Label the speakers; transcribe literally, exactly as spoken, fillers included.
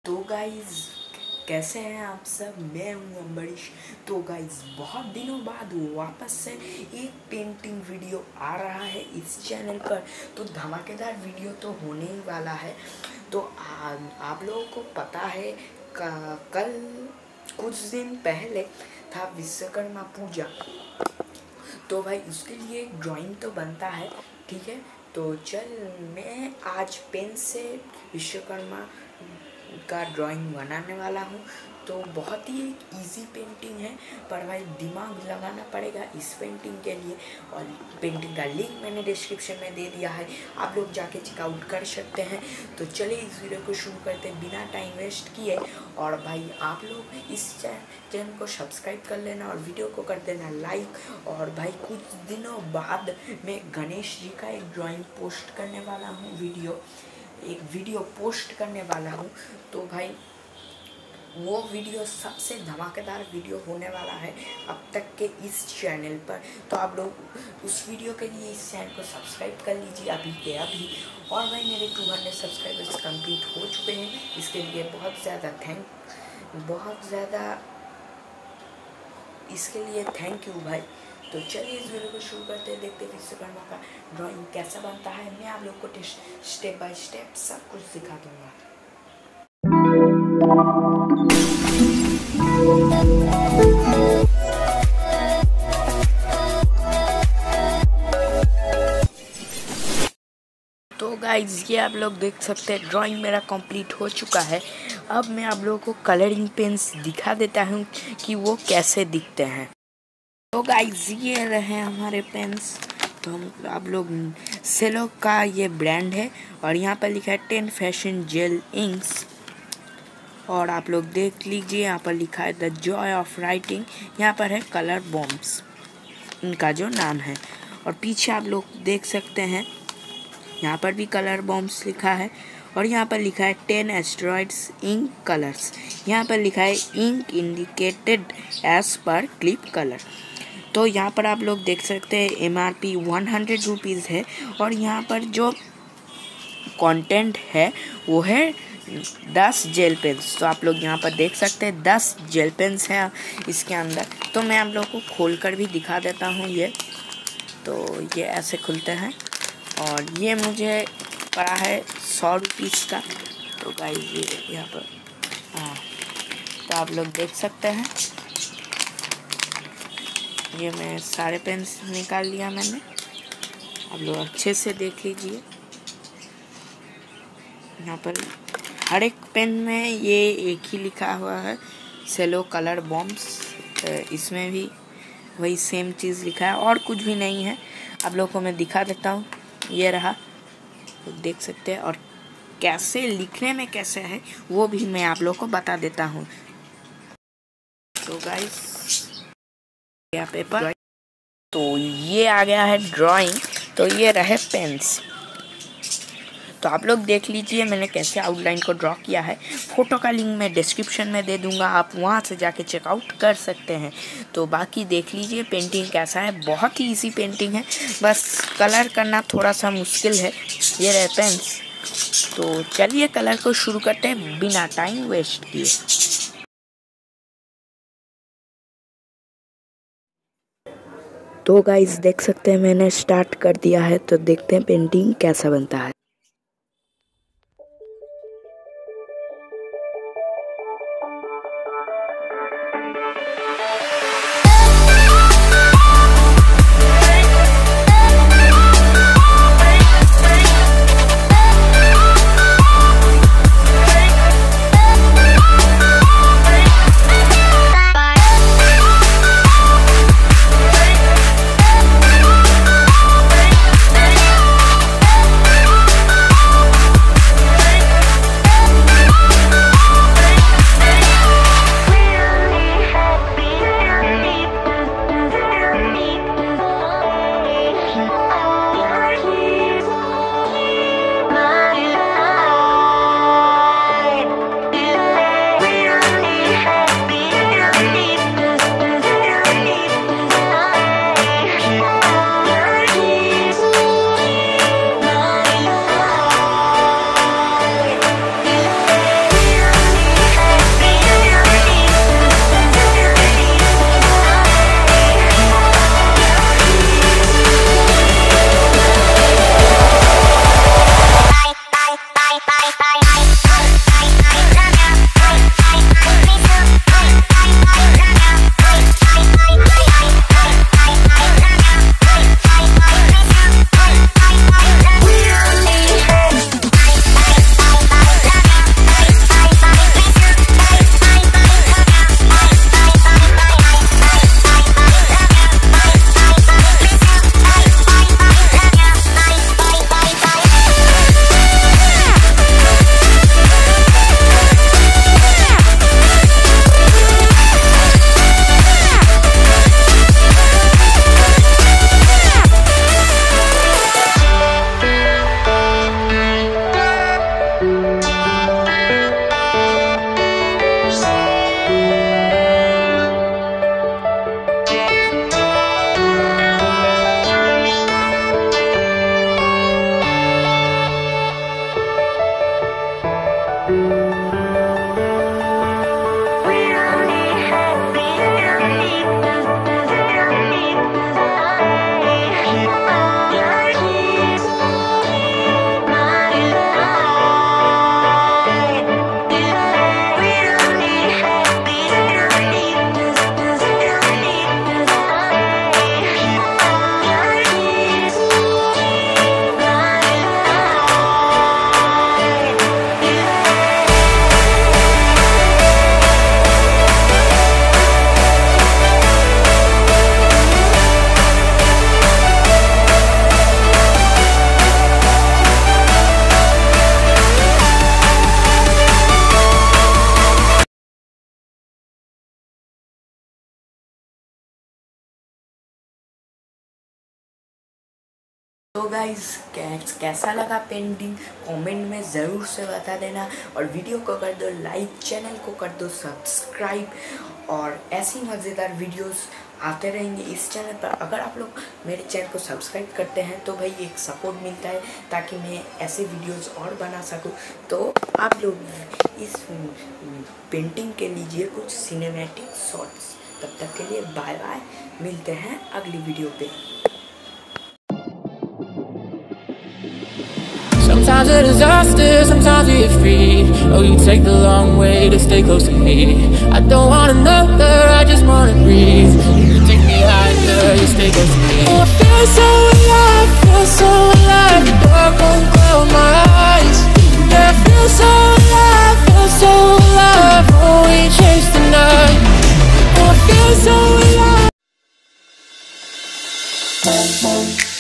Speaker 1: तो गाइज कैसे हैं आप सब। मैं हूं अम्बरीश। तो गाइज बहुत दिनों बाद वापस से एक पेंटिंग वीडियो आ रहा है इस चैनल पर। तो धमाकेदार वीडियो तो होने ही वाला है। तो आ, आप लोगों को पता है कल कुछ दिन पहले था विश्वकर्मा पूजा। तो भाई उसके लिए एक ड्राइंग तो बनता है, ठीक है। तो चल मैं आज पेन से विश्वकर्मा का ड्राइंग बनाने वाला हूँ। तो बहुत ही इजी पेंटिंग है, पर भाई दिमाग लगाना पड़ेगा इस पेंटिंग के लिए। और पेंटिंग का लिंक मैंने डिस्क्रिप्शन में दे दिया है, आप लोग जाके चेकआउट कर सकते हैं। तो चलिए इस वीडियो को शुरू करते हैं बिना टाइम वेस्ट किए। और भाई आप लोग इस चैनल को सब्सक्राइब कर लेना और वीडियो को कर देना लाइक। और भाई कुछ दिनों बाद मैं गणेश जी का एक ड्राइंग पोस्ट करने वाला हूँ, वीडियो एक वीडियो पोस्ट करने वाला हूँ। तो भाई वो वीडियो सबसे धमाकेदार वीडियो होने वाला है अब तक के इस चैनल पर। तो आप लोग उस वीडियो के लिए इस चैनल को सब्सक्राइब कर लीजिए अभी के अभी। और भाई मेरे टू हंड्रेड सब्सक्राइबर्स कंप्लीट हो चुके हैं, इसके लिए बहुत ज़्यादा थैंक बहुत ज़्यादा इसके लिए थैंक यू भाई। तो चलिए इस वीडियो को शुरू करते हैं, देखते हैं विश्वकर्मा का ड्राइंग कैसा बनता है। मैं आप लोग को स्टेप बाय स्टेप सब कुछ सिखा दूंगा। तो गाइज ये आप लोग देख सकते हैं ड्राइंग मेरा कंप्लीट हो चुका है। अब मैं आप लोगों को कलरिंग पेन्स दिखा देता हूँ कि वो कैसे दिखते हैं। तो गाइज ये रहे हमारे पेन्स। तो हम आप लोग सेलो का ये ब्रांड है और यहाँ पर लिखा है टेन फैशन जेल इंक्स। और आप लोग देख लीजिए यहाँ पर लिखा है द जॉय ऑफ राइटिंग। यहाँ पर है कलर बॉम्ब्स, इनका जो नाम है। और पीछे आप लोग देख सकते हैं यहाँ पर भी कलर बॉम्ब्स लिखा है। और यहाँ पर लिखा है टेन एस्टेरॉइड्स इंक कलर्स। यहाँ पर लिखा है ink indicated as per clip colour. तो यहाँ पर आप लोग देख सकते हैं M R P one hundred rupees है। और यहाँ पर जो कंटेंट है वो है दस जेल पेन्स। तो आप लोग यहाँ पर देख सकते हैं दस जेल पेन्स हैं इसके अंदर। तो मैं आप लोग को खोल कर भी दिखा देता हूँ। ये तो ये ऐसे खुलते हैं और ये मुझे पड़ा है सौ रुपीज़ का। तो गाइस ये यहाँ पर हाँ, तो आप लोग देख सकते हैं ये मैं सारे पेन्स निकाल लिया मैंने। आप लोग अच्छे से देख लीजिए, यहाँ पर हर एक पेन में ये एक ही लिखा हुआ है सेलो कलर बॉम्ब्स। इसमें भी वही सेम चीज़ लिखा है और कुछ भी नहीं है। आप लोगों को मैं दिखा देता हूँ, ये रहा, तो देख सकते हैं। और कैसे लिखने में कैसे है वो भी मैं आप लोगों को बता देता हूँ। तो गाइस यह पेपर, तो ये आ गया है ड्राइंग। तो ये रहे पेन्स। तो आप लोग देख लीजिए मैंने कैसे आउटलाइन को ड्रॉ किया है। फोटो का लिंक मैं डिस्क्रिप्शन में दे दूंगा, आप वहां से जाके चेकआउट कर सकते हैं। तो बाकी देख लीजिए पेंटिंग कैसा है, बहुत ही इजी पेंटिंग है, बस कलर करना थोड़ा सा मुश्किल है। ये रहे पेन्स। तो चलिए कलर को शुरू करते हैं बिना टाइम वेस्ट किए। तो गाइस देख सकते हैं मैंने स्टार्ट कर दिया है। तो देखते हैं पेंटिंग कैसा बनता है। तो गाइस कैसा लगा पेंटिंग कमेंट में ज़रूर से बता देना, और वीडियो को कर दो लाइक, चैनल को कर दो सब्सक्राइब, और ऐसी मज़ेदार वीडियोस आते रहेंगे इस चैनल पर। अगर आप लोग मेरे चैनल को सब्सक्राइब करते हैं तो भाई एक सपोर्ट मिलता है ताकि मैं ऐसे वीडियोस और बना सकूं। तो आप लोग इस पेंटिंग के लीजिए कुछ सिनेमैटिक शॉट्स। तब तक के लिए बाय बाय, मिलते हैं अगली वीडियो पे।
Speaker 2: Sometimes a disaster, sometimes we get free. Oh, you take the long way to stay close to me. I don't want another, I just wanna breathe. You take me higher, you stay close to me. Oh, I feel so alive, feel so alive. The dark won't cloud my eyes. Yeah, I feel so alive, feel so alive. Oh, we chase the night. Oh, I feel so alive.